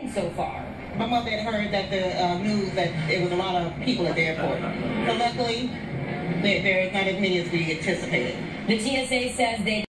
been so far. My mother had heard that the news that there was a lot of people at the airport. So luckily, they're not as many as we anticipated. The TSA says they